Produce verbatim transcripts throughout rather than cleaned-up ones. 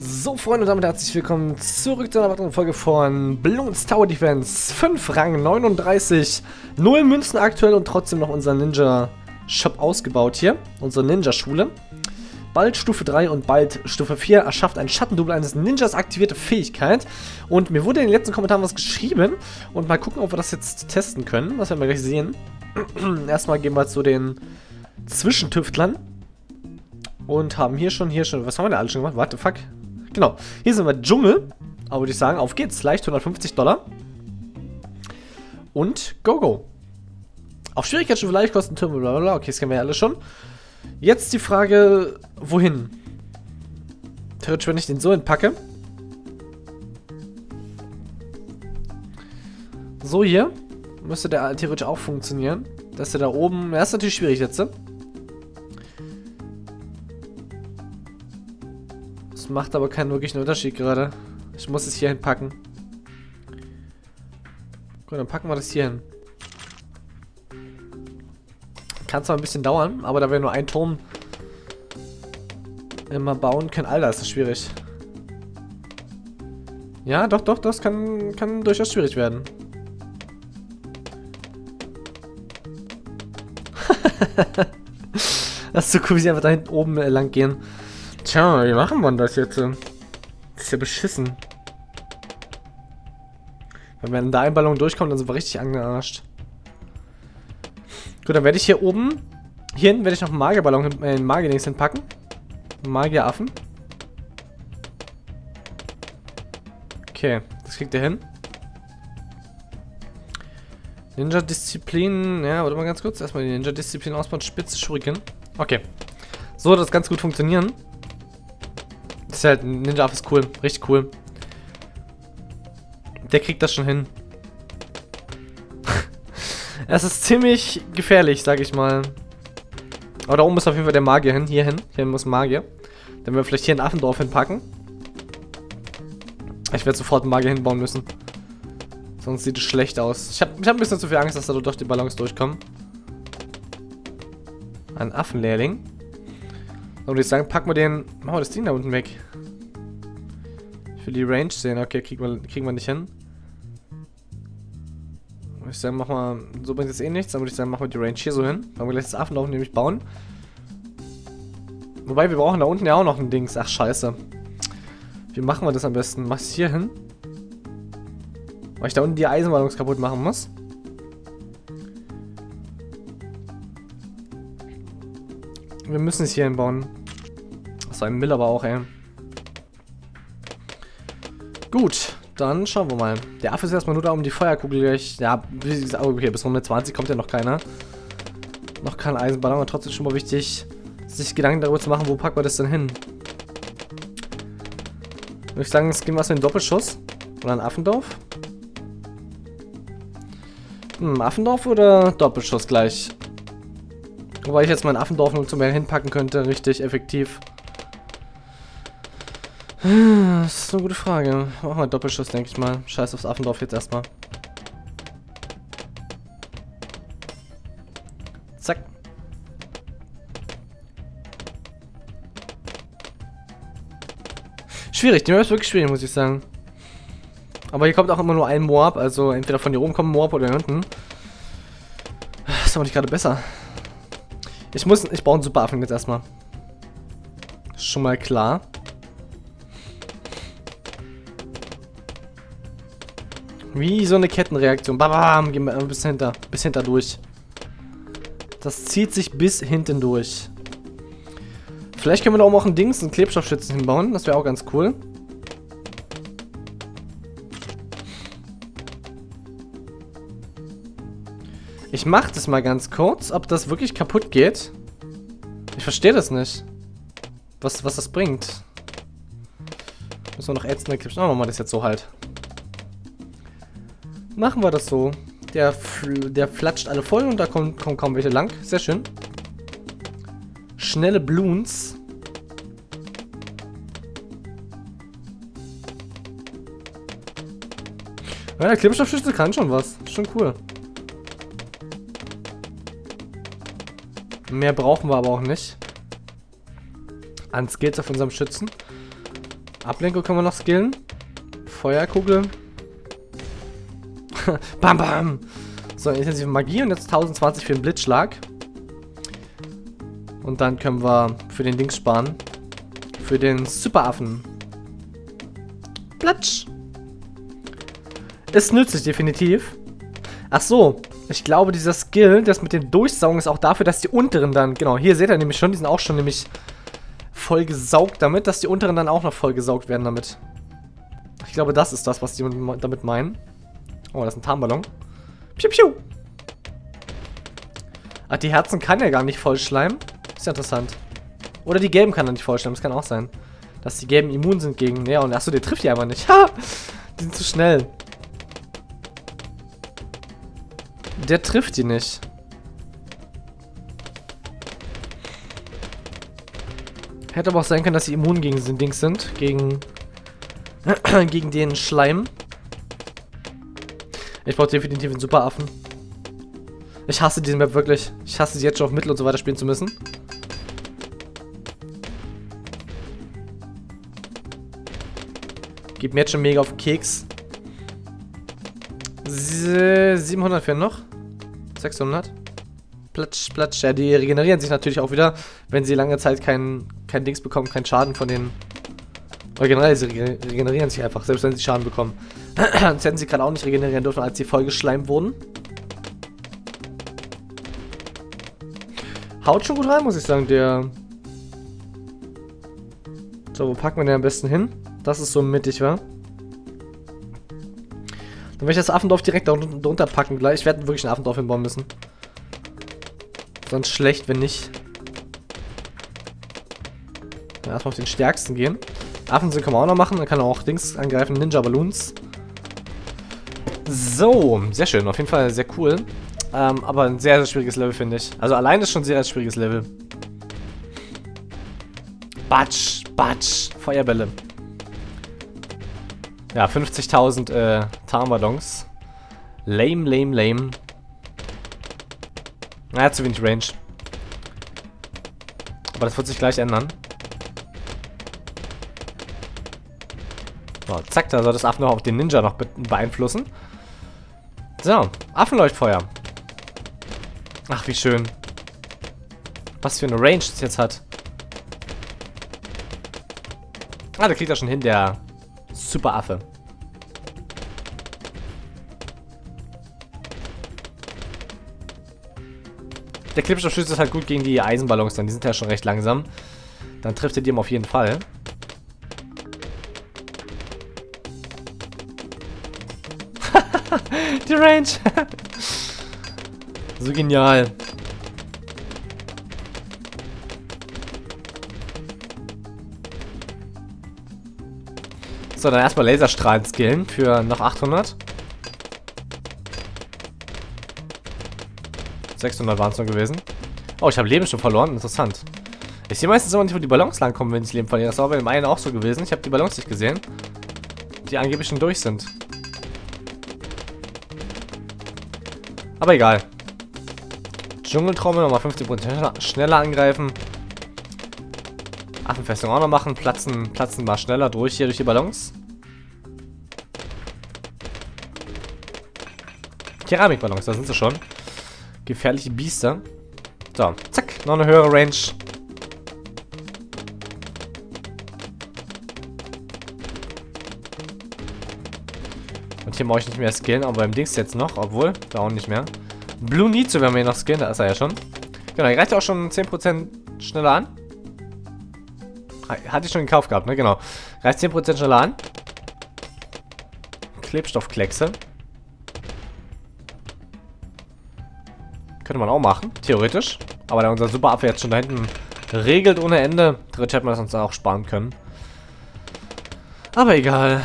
So, Freunde, und damit herzlich willkommen zurück zu einer weiteren Folge von Bloons Tower Defense. fünf Rang neununddreißig, null Münzen aktuell und trotzdem noch unser Ninja-Shop ausgebaut hier. Unsere Ninja-Schule. Bald Stufe drei und bald Stufe vier. Erschafft ein Schattendouble eines Ninjas, aktivierte Fähigkeit. Und mir wurde in den letzten Kommentaren was geschrieben. Und mal gucken, ob wir das jetzt testen können. Das werden wir gleich sehen. Erstmal gehen wir zu den Zwischentüftlern. Und haben hier schon, hier schon, was haben wir denn alles schon gemacht? Warte, fuck. Genau, hier sind wir Dschungel. Aber würde ich sagen, auf geht's. Leicht hundertfünfzig Dollar. Und go, go. Auf Schwierigkeitsstufe leicht kosten Türme, blablabla. Okay, das kennen wir ja alle schon. Jetzt die Frage, wohin? Theoretisch, wenn ich den so entpacke. So hier. Müsste der theoretisch auch funktionieren. Dass der da oben, ja, ist natürlich schwierig jetzt. Ne? Das macht aber keinen wirklichen Unterschied gerade. Ich muss es hier hinpacken. Gut, dann packen wir das hier hin. Kann zwar ein bisschen dauern, aber da wir nur einen Turm immer bauen können. Alter, ist das schwierig. Ja, doch, doch, das kann, kann durchaus schwierig werden. Das ist so cool, wie sie einfach da hinten oben äh, lang gehen. Tja, wie machen wir das jetzt? Das ist ja beschissen. Wenn wir da ein Ballon durchkommen, dann sind wir richtig angearscht. Gut, dann werde ich hier oben, hier hinten werde ich noch einen Magierballon, äh, einen Magierdings hinpacken. Einen Magieraffen. Okay, das kriegt er hin. Ninja-Disziplin, ja, warte mal ganz kurz. Erstmal die Ninja-Disziplin ausbauen, Spitze, Shuriken. Okay. So, das ganz gut funktionieren. Das ist halt, ein Ninja-Affe ist cool, richtig cool. Der kriegt das schon hin. Es ist ziemlich gefährlich, sag ich mal. Aber da oben muss auf jeden Fall der Magier hin. Hier hin. Hier muss Magier. Dann werden wir vielleicht hier ein Affendorf hinpacken. Ich werde sofort einen Magier hinbauen müssen. Sonst sieht es schlecht aus. Ich habe ich hab ein bisschen zu viel Angst, dass da durch die Ballons durchkommen. Ein Affenlehrling. Dann würde ich sagen, packen wir den... Machen wir das Ding da unten weg. Ich will die Range sehen. Okay, kriegen wir, kriegen wir nicht hin. Ich sagen, mach mal, so bringt es eh nichts, dann würde ich sagen, machen wir die Range hier so hin. Dann wir gleich das Affendorf nämlich bauen. Wobei, wir brauchen da unten ja auch noch ein Dings. Ach, scheiße. Wie machen wir das am besten? Mach es hier hin. Weil ich da unten die Eisenballons kaputt machen muss. Wir müssen es hier hinbauen. Achso, ein Mill aber auch, ey. Gut. Dann schauen wir mal. Der Affe ist erstmal nur da, um die Feuerkugel gleich... Ja, okay, bis Runde zwanzig kommt ja noch keiner. Noch kein Eisenballon, aber trotzdem schon mal wichtig, sich Gedanken darüber zu machen, wo packen wir das denn hin. Würde ich sagen, es gehen wir so einen Doppelschuss. Oder ein Affendorf. Hm, Affendorf oder Doppelschuss gleich? Wobei ich jetzt mein Affendorf nur zum mehr hinpacken könnte, richtig effektiv. Das ist eine gute Frage. Machen wir Doppelschuss, denke ich mal. Scheiß aufs Affendorf jetzt erstmal. Zack. Schwierig, die Map ist wirklich schwierig, muss ich sagen. Aber hier kommt auch immer nur ein Moab, also entweder von hier oben kommt ein Moab oder hier unten. Das ist aber nicht gerade besser. Ich muss, ich brauche einen Superaffen jetzt erstmal. Ist schon mal klar. Wie so eine Kettenreaktion. Bam, gehen wir bis hinter, bis hinter durch. Das zieht sich bis hinten durch. Vielleicht können wir da auch noch ein Dings, einen Klebstoffschützen hinbauen. Das wäre auch ganz cool. Ich mache das mal ganz kurz, ob das wirklich kaputt geht. Ich verstehe das nicht. Was, was das bringt. Müssen wir noch ätzende Klebstoff. Machen wir das jetzt so halt. Machen wir das so. Der, der flatscht alle voll und da kommen, kommen kaum welche lang. Sehr schön. Schnelle Bloons. Ja, der Klebstoffschütze kann schon was. Schon cool. Mehr brauchen wir aber auch nicht. An Skills auf unserem Schützen. Ablenkung können wir noch skillen. Feuerkugel. Bam, bam. So, intensive Magie und jetzt tausendzwanzig für den Blitzschlag. Und dann können wir für den Dings sparen. Für den Superaffen. Platsch. Ist nützlich, definitiv. Ach so, ich glaube, dieser Skill, das mit dem Durchsaugen, ist auch dafür, dass die unteren dann, genau, hier seht ihr nämlich schon, die sind auch schon nämlich voll gesaugt damit, dass die unteren dann auch noch voll gesaugt werden damit. Ich glaube, das ist das, was die damit meinen. Oh, das ist ein Tarnballon. Piu, piu. Ach, die Herzen kann er gar nicht voll schleimen. Ist ja interessant. Oder die gelben kann er nicht voll schleimen, das kann auch sein. Dass die gelben immun sind gegen... Ja, und achso, der trifft die einfach nicht. Ha! Die sind zu schnell. Der trifft die nicht. Hätte aber auch sein können, dass sie immun gegen den Dings sind. Gegen... gegen den Schleim. Ich brauche definitiv einen Superaffen. Ich hasse diese Map wirklich. Ich hasse sie jetzt schon auf Mittel und so weiter spielen zu müssen. Geht mir jetzt schon mega auf den Keks. siebenhundert fehlen noch. sechshundert. Platsch, platsch. Ja, die regenerieren sich natürlich auch wieder, wenn sie lange Zeit kein, kein Dings bekommen, keinen Schaden von den... Oder generell, sie regenerieren sich einfach, selbst wenn sie Schaden bekommen. Sonst hätten sie gerade auch nicht regenerieren dürfen, als sie voll geschleimt wurden. Haut schon gut rein, muss ich sagen, der... So, wo packen wir den am besten hin? Das ist so mittig, wa? Dann werde ich das Affendorf direkt darunter packen gleich. Ich werde wirklich ein Affendorf hinbauen müssen. Sonst schlecht, wenn nicht. Ja, erstmal auf den stärksten gehen. Affensinn können wir auch noch machen. Dann kann er auch Dings angreifen. Ninja Balloons. So, sehr schön. Auf jeden Fall sehr cool. Ähm, aber ein sehr, sehr schwieriges Level, finde ich. Also allein ist schon ein sehr, sehr schwieriges Level. Batsch, batsch. Feuerbälle. Ja, fünfzigtausend äh, Tarnballons. Lame, lame, lame. Naja, zu wenig Range. Aber das wird sich gleich ändern. So, zack, da soll das Affen noch auf den Ninja noch be beeinflussen. So, Affenleuchtfeuer. Ach, wie schön. Was für eine Range das jetzt hat. Ah, da kriegt er schon hin, der Superaffe. Der Klebstoffschütz ist halt gut gegen die Eisenballons dann. Die sind ja schon recht langsam. Dann trifft er die auf jeden Fall. Die Range. So genial. So, dann erstmal Laserstrahlen skillen für noch achthundert. sechshundert waren es nur gewesen. Oh, ich habe Leben schon verloren. Interessant. Ich sehe meistens immer nicht, wo die Ballons langkommen, wenn ich Leben verliere. Das war bei dem einen auch so gewesen. Ich habe die Ballons nicht gesehen. Die angeblich schon durch sind. Aber egal. Dschungeltrommel nochmal fünfzig Prozent schneller angreifen. Affenfestung auch noch machen. Platzen, platzen mal schneller durch hier durch die Ballons. Keramikballons, da sind sie schon. Gefährliche Biester. So, zack, noch eine höhere Range. Und hier brauche ich nicht mehr skillen, aber beim Dings jetzt noch, obwohl, da auch nicht mehr. Blue Nitsu werden wir hier noch skillen, da ist er ja schon. Genau, hier reicht auch schon zehn Prozent schneller an. Hatte ich schon in Kauf gehabt, ne? Genau. Reicht zehn Prozent schneller an. Klebstoffkleckse. Könnte man auch machen, theoretisch. Aber da unser Superaffe jetzt schon da hinten regelt ohne Ende, theoretisch hätte man das uns auch sparen können. Aber egal.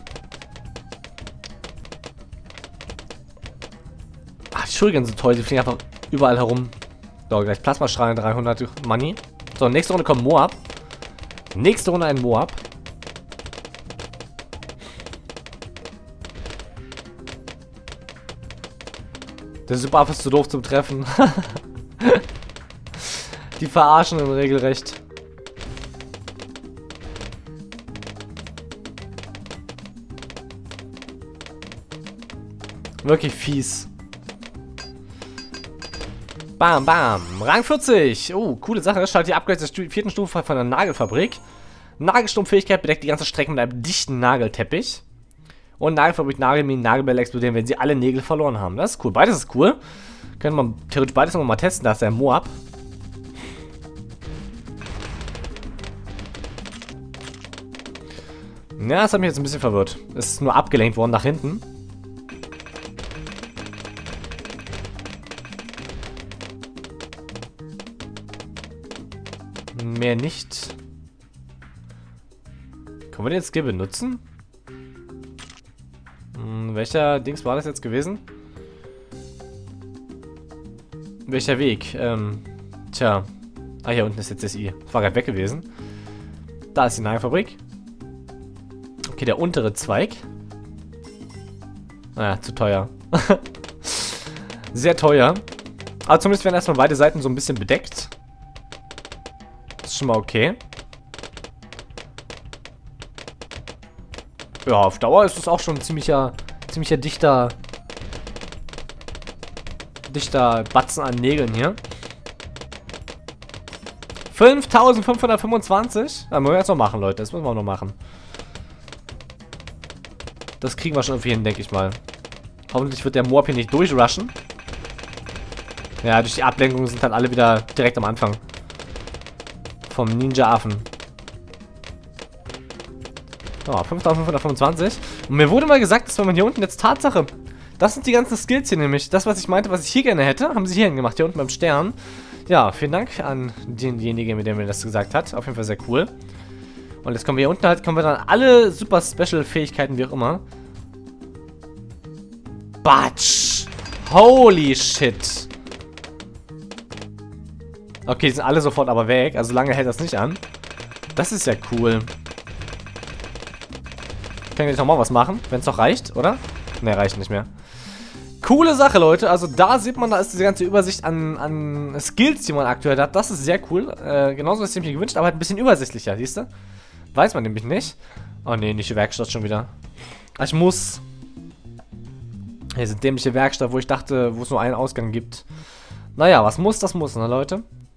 Ach, die Schulgen sind toll, die fliegen einfach überall herum. So, gleich Plasmastrahlen, dreihundert Money. So, nächste Runde kommt Moab. Nächste Runde ein Moab. Der Superaffe ist zu doof zum Treffen. Die verarschen im Regelrecht. Wirklich fies. Bam, bam. Rang vierzig. Oh, coole Sache. Schaltet die Upgrades der Stu vierten Stufe von der Nagelfabrik. Nagelstummfähigkeit bedeckt die ganze Strecke mit einem dichten Nagelteppich. Und Nagelfabrik, Nagelminen, Nagelbälle explodieren, wenn sie alle Nägel verloren haben. Das ist cool. Beides ist cool. Können wir theoretisch beides nochmal testen. Da ist der Moab. Ja, das hat mich jetzt ein bisschen verwirrt. Es ist nur abgelenkt worden nach hinten. Mehr nicht. Können wir den Skill benutzen? Hm, welcher Dings war das jetzt gewesen? Welcher Weg? Ähm, tja. Ah, hier unten ist jetzt das I. Das war gerade weg gewesen. Da ist die Nagelfabrik. Okay, der untere Zweig. Naja, zu teuer. Sehr teuer. Aber zumindest werden erstmal beide Seiten so ein bisschen bedeckt. Das ist schon mal okay. Ja, auf Dauer ist es auch schon ein ziemlicher, ziemlicher dichter, dichter Batzen an Nägeln hier. fünftausendfünfhundertfünfundzwanzig. Das müssen wir jetzt noch machen, Leute. Das müssen wir auch noch machen. Das kriegen wir schon irgendwie hin, denke ich mal. Hoffentlich wird der Moab hier nicht durchrushen. Ja, durch die Ablenkung sind dann alle wieder direkt am Anfang. Vom Ninja-Affen. Oh, fünftausendfünfhundertfünfundzwanzig. Und mir wurde mal gesagt, dass wenn man hier unten jetzt Tatsache... Das sind die ganzen Skills hier nämlich. Das, was ich meinte, was ich hier gerne hätte, haben sie hierhin gemacht. Hier unten beim Stern. Ja, vielen Dank an denjenigen, mit dem mir das gesagt hat. Auf jeden Fall sehr cool. Und jetzt kommen wir hier unten halt, kommen wir dann alle super Special-Fähigkeiten, wie auch immer. Batsch! Holy shit! Okay, die sind alle sofort aber weg. Also lange hält das nicht an. Das ist ja cool. Können wir jetzt nochmal was machen, wenn es noch reicht, oder? Ne, reicht nicht mehr. Coole Sache, Leute. Also da sieht man, da ist diese ganze Übersicht an, an Skills, die man aktuell hat. Das ist sehr cool. Äh, genauso, was ich mir gewünscht, aber halt ein bisschen übersichtlicher, siehst du? Weiß man nämlich nicht. Oh ne, nicht die Werkstatt schon wieder. Ich muss. Hier ist eine dämliche Werkstatt, wo ich dachte, wo es nur einen Ausgang gibt. Naja, was muss, das muss, ne, Leute?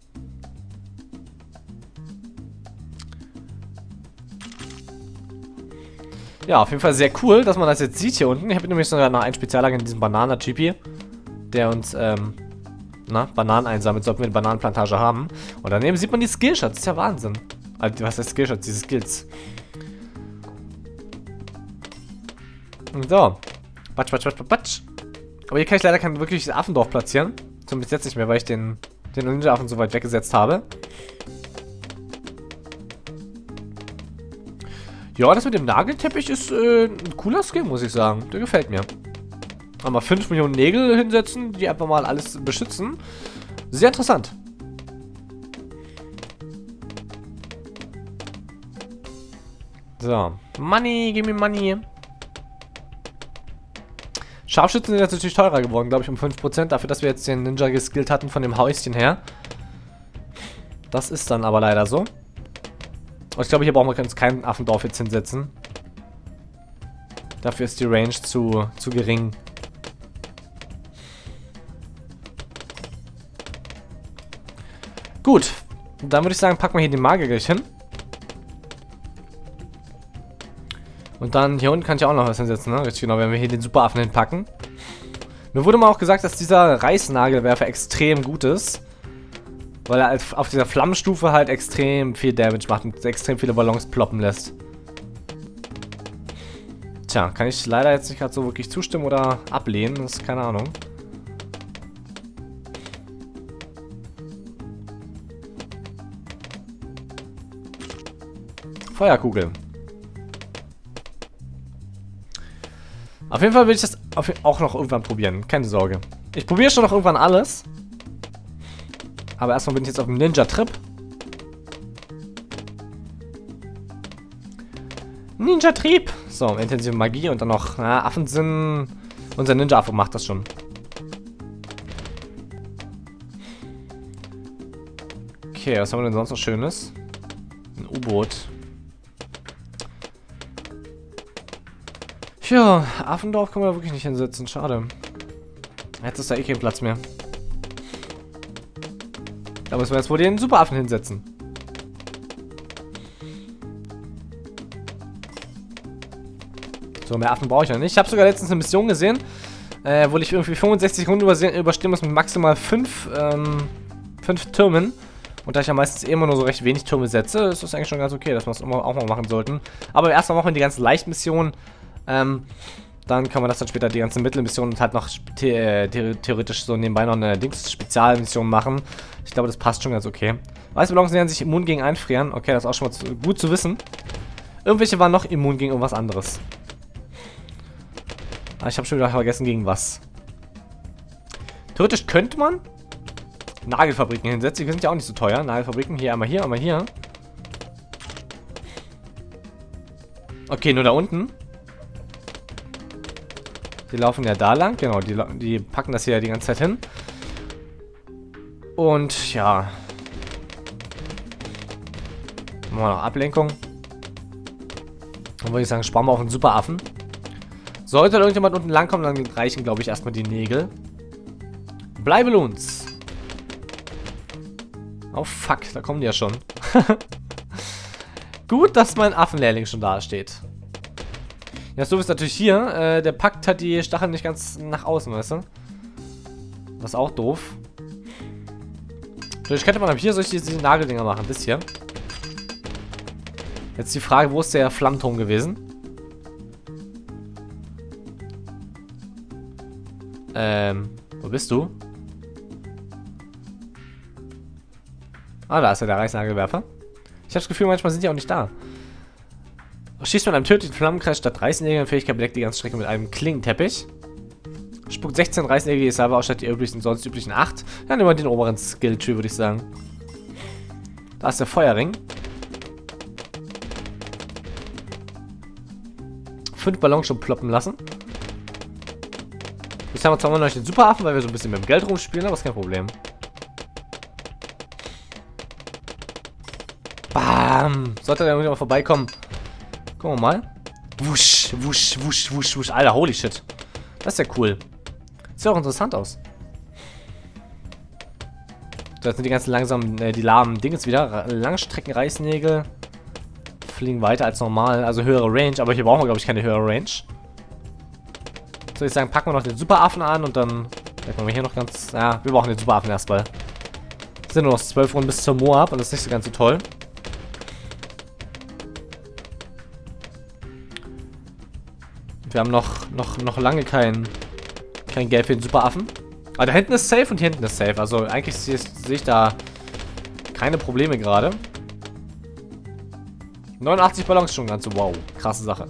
Ja, auf jeden Fall sehr cool, dass man das jetzt sieht hier unten. Ich habe nämlich sogar noch einen Speziallager in diesem Bananatyp hier, der uns, ähm, na, Bananen einsammelt, sollten wir eine Bananenplantage haben. Und daneben sieht man die Skillshots, das ist ja Wahnsinn. Also, was heißt Skillshots? Diese Skills. So. Batsch, batsch, batsch, batsch. Aber hier kann ich leider kein wirkliches Affendorf platzieren. Zumindest jetzt nicht mehr, weil ich den, den Ninja-Affen so weit weggesetzt habe. Ja, das mit dem Nagelteppich ist äh, ein cooler Skill, muss ich sagen. Der gefällt mir. Einmal fünf Millionen Nägel hinsetzen, die einfach mal alles beschützen. Sehr interessant. So. Money, give me money. Scharfschützen sind jetzt natürlich teurer geworden, glaube ich, um fünf Prozent. Dafür, dass wir jetzt den Ninja geskillt hatten von dem Häuschen her. Das ist dann aber leider so. Und ich glaube, hier brauchen wir uns kein Affendorf jetzt hinsetzen. Dafür ist die Range zu, zu gering. Gut. Dann würde ich sagen, packen wir hier den Magier gleich hin. Und dann hier unten kann ich auch noch was hinsetzen, ne? Richtig genau, wenn wir hier den Superaffen hinpacken. Mir wurde mal auch gesagt, dass dieser Reißnagelwerfer extrem gut ist. Weil er auf dieser Flammenstufe halt extrem viel Damage macht und extrem viele Ballons ploppen lässt. Tja, kann ich leider jetzt nicht gerade so wirklich zustimmen oder ablehnen. Das ist keine Ahnung. Feuerkugel. Auf jeden Fall will ich das auch noch irgendwann probieren. Keine Sorge. Ich probiere schon noch irgendwann alles. Aber erstmal bin ich jetzt auf dem Ninja-Trip. Ninja-Trieb. So, intensive Magie und dann noch na, Affensinn. Unser Ninja-Affe macht das schon. Okay, was haben wir denn sonst noch Schönes? Ein U-Boot. Tja, Affendorf kann man da wirklich nicht hinsetzen. Schade. Jetzt ist da eh kein Platz mehr. Da müssen wir jetzt wohl den Superaffen hinsetzen. So, mehr Affen brauche ich ja nicht. Ich habe sogar letztens eine Mission gesehen, äh, wo ich irgendwie fünfundsechzig Sekunden überstehen muss mit maximal fünf, ähm, fünf Türmen. Und da ich ja meistens eh immer nur so recht wenig Türme setze, ist das eigentlich schon ganz okay, dass wir es immer auch mal machen sollten. Aber erstmal machen wir die ganzen Leichtmissionen. Ähm, dann kann man das dann später, die ganzen Mittelmissionen und halt noch the äh, the theoretisch so nebenbei noch eine Dings-Spezialmission machen. Ich glaube, das passt schon ganz okay. Weißballons nähern sich immun gegen Einfrieren. Okay, das ist auch schon mal zu, gut zu wissen. Irgendwelche waren noch immun gegen irgendwas anderes. Aber ich habe schon wieder vergessen, gegen was. Theoretisch könnte man Nagelfabriken hinsetzen. Die sind ja auch nicht so teuer. Nagelfabriken hier, einmal hier, einmal hier. Okay, nur da unten. Die laufen ja da lang. Genau, die, die packen das hier die ganze Zeit hin. Und ja. Machen wir noch Ablenkung. Dann würde ich sagen, sparen wir auf einen Superaffen. Sollte irgendjemand unten langkommen, dann reichen, glaube ich, erstmal die Nägel. Bleibelons. Oh fuck, da kommen die ja schon. Gut, dass mein Affenlehrling schon da steht. Ja, so ist natürlich hier. Äh, der packt halt die Stacheln nicht ganz nach außen, weißt du? Das ist auch doof. Vielleicht könnte man ab hier solche diese Nageldinger machen. Das hier. Jetzt die Frage, wo ist der Flammturm gewesen? Ähm, wo bist du? Ah, da ist ja der Reißnagelwerfer. Ich habe das Gefühl, manchmal sind die auch nicht da. Schießt mit einem tödlichen Flammenkreis statt Reißnägeln. Fähigkeit bedeckt die ganze Strecke mit einem Klingenteppich. Spuckt sechzehn Reißnägel, ist aber auch statt die üblichen, sonst üblichen acht. Ja, nehmen wir den oberen Skill-Tree, würde ich sagen. Da ist der Feuerring. Fünf Ballons schon ploppen lassen. Jetzt haben wir zwar noch den Superaffen, weil wir so ein bisschen mit dem Geld rumspielen, aber ist kein Problem. Bam! Sollte der irgendwie mal vorbeikommen. Gucken wir mal. Wusch, wusch, wusch, wusch, wusch. Alter, holy shit. Das ist ja cool. Sieht auch interessant aus. So, jetzt sind die ganzen langsamen, äh, die lahmen Dinges wieder. Langstreckenreißnägel. Fliegen weiter als normal. Also höhere Range. Aber hier brauchen wir, glaube ich, keine höhere Range. So, ich sagen, packen wir noch den Superaffen an und dann. Merken wir hier noch ganz. Ja, wir brauchen den Superaffen erstmal. Es sind nur noch zwölf Runden bis zur Moab und das ist nicht so ganz so toll. Wir haben noch, noch, noch lange kein, kein Geld für den Superaffen. Aber da hinten ist safe und hier hinten ist safe. Also eigentlich sehe seh ich da keine Probleme gerade. neunundachtzig Ballons schon ganz so. Wow, krasse Sache.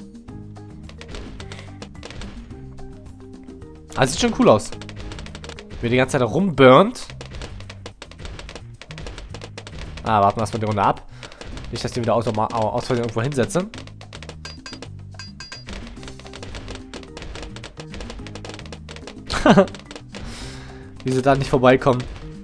Also sieht schon cool aus. Wie die ganze Zeit rumburnt. Ah, warten wir erstmal die Runde ab. Nicht, dass ich die wieder aus, aus Versehen irgendwo hinsetze. Wie sie da nicht vorbeikommen.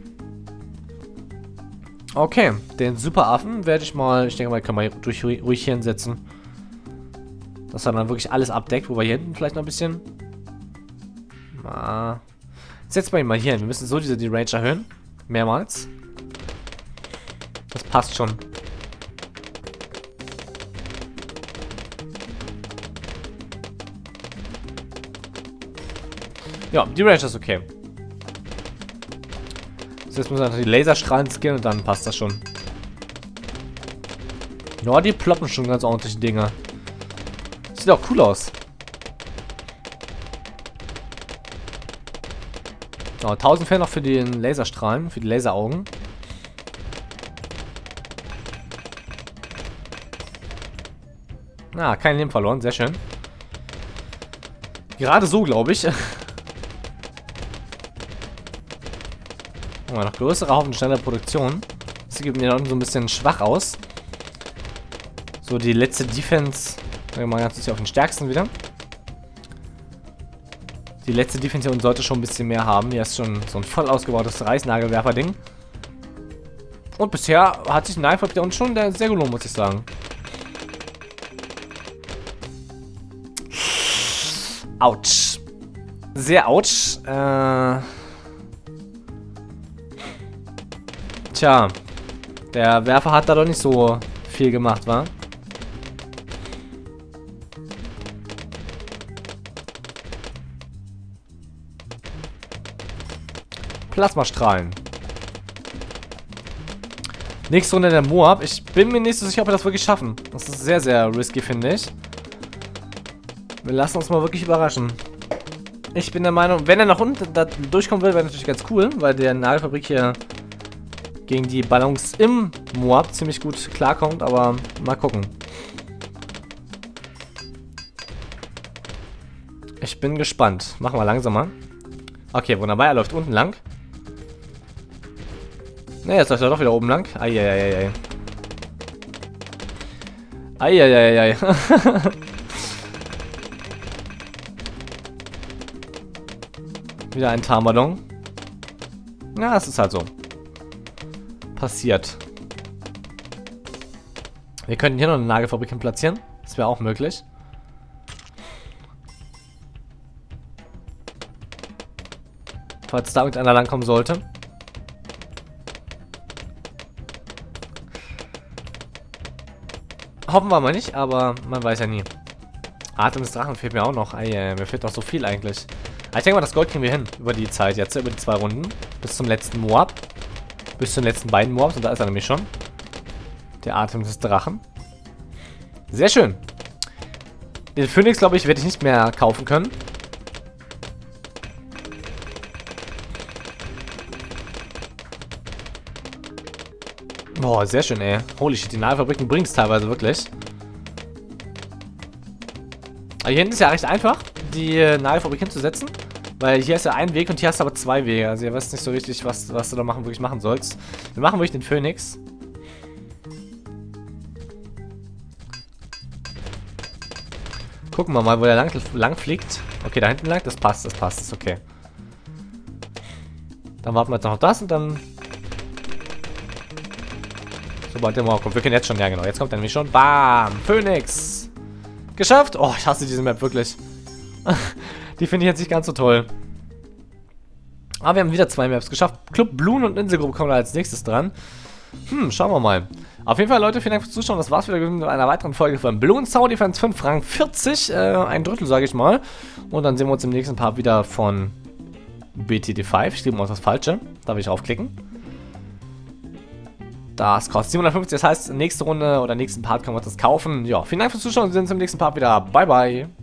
Okay, den Superaffen werde ich mal, ich denke mal, kann man durch, ruhig hier hinsetzen. Dass er dann wirklich alles abdeckt, wobei hier hinten vielleicht noch ein bisschen. Ah. Setzen wir ihn mal hier hin. Wir müssen so diese die Range erhöhen. Mehrmals. Das passt schon. Ja, die Range ist okay. So, jetzt müssen wir natürlich die Laserstrahlen skillen und dann passt das schon. Ja, die ploppen schon ganz ordentlich Dinger. Sieht auch cool aus. Oh, tausend fehlen noch für den Laserstrahlen, für die Laseraugen. Ah, kein Leben verloren, sehr schön. Gerade so, glaube ich. Oh, noch größere Haufen schneller Produktion. Das sieht mir noch so ein bisschen schwach aus. So, die letzte Defense. Sagen wir mal ganz sicher auf den stärksten wieder. Die letzte Defense hier sollte schon ein bisschen mehr haben. Hier ist schon so ein voll ausgebautes Reißnagelwerfer-Ding. Und bisher hat sich ein Nightfall uns schon sehr gelohnt, muss ich sagen. Autsch. Sehr ouch. Äh... Tja. Der Werfer hat da doch nicht so viel gemacht, wa? Plasmastrahlen. Nächste Runde der Moab. Ich bin mir nicht so sicher, ob wir das wirklich schaffen. Das ist sehr, sehr risky, finde ich. Wir lassen uns mal wirklich überraschen. Ich bin der Meinung, wenn er nach unten da durchkommen will, wäre natürlich ganz cool, weil der Nagelfabrik hier gegen die Ballons im Moab ziemlich gut klarkommt, aber mal gucken. Ich bin gespannt. Machen wir langsamer. Okay, wunderbar, er läuft unten lang. Ne, jetzt läuft er doch wieder oben lang. Eieieiei. Eieieiei. Wieder ein Tarnballon. Ja, es ist halt so. Passiert. Wir könnten hier noch eine Nagelfabrik platzieren. Das wäre auch möglich. Falls da irgendeiner langkommen sollte. Hoffen wir mal nicht, aber man weiß ja nie. Atem des Drachen fehlt mir auch noch. Ei, mir fehlt noch so viel eigentlich. Aber ich denke mal, das Gold kriegen wir hin. Über die Zeit jetzt, über die zwei Runden. Bis zum letzten Moab. Bis zu den letzten beiden Moabs. Und da ist er nämlich schon. Der Atem des Drachen. Sehr schön. Den Phönix, glaube ich, werde ich nicht mehr kaufen können. Boah, sehr schön, ey. Holy shit, die Nagelfabriken bringen es teilweise wirklich. Aber hier hinten ist ja recht einfach, die Nagelfabrik hinzusetzen. Weil hier ist ja ein Weg und hier hast du aber zwei Wege. Also ihr weißt nicht so richtig, was, was du da machen, wirklich machen sollst. Wir machen wirklich den Phönix. Gucken wir mal, wo der lang, lang fliegt. Okay, da hinten lang, das passt, das passt, das ist okay. Dann warten wir jetzt noch auf das und dann... Sobald der morgen kommt. Wir können jetzt schon, ja genau, jetzt kommt er nämlich schon. Bam! Phönix! Geschafft! Oh, ich hasse diese Map wirklich. Die finde ich jetzt nicht ganz so toll. Aber wir haben wieder zwei Maps geschafft. Club Bloon und Inselgruppe kommen da als nächstes dran. Hm, schauen wir mal. Auf jeden Fall, Leute, vielen Dank fürs Zuschauen. Das war's wieder mit einer weiteren Folge von Bloons Tower Defense fünf, Rang vierzig. Äh, ein Drittel, sage ich mal. Und dann sehen wir uns im nächsten Part wieder von B T D fünf. Ich gebe mal das Falsche. Da will ich draufklicken. Das kostet siebenhundertfünfzig. Das heißt, nächste Runde oder nächsten Part können wir das kaufen. Ja, vielen Dank fürs Zuschauen. Wir sehen uns im nächsten Part wieder. Bye, bye.